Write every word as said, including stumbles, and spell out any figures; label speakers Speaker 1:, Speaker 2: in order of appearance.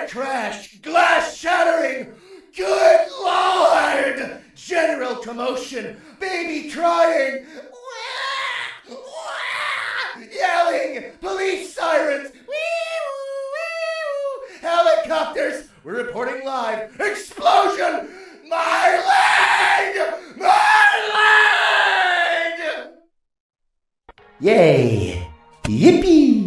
Speaker 1: Car crash! Glass shattering! Good Lord! General commotion! Baby crying! Wah! Wah! Yelling! Police sirens! Wee-woo! Wee-woo! Helicopters! We're reporting live! Explosion! My leg! My leg!
Speaker 2: Yay! Yippee!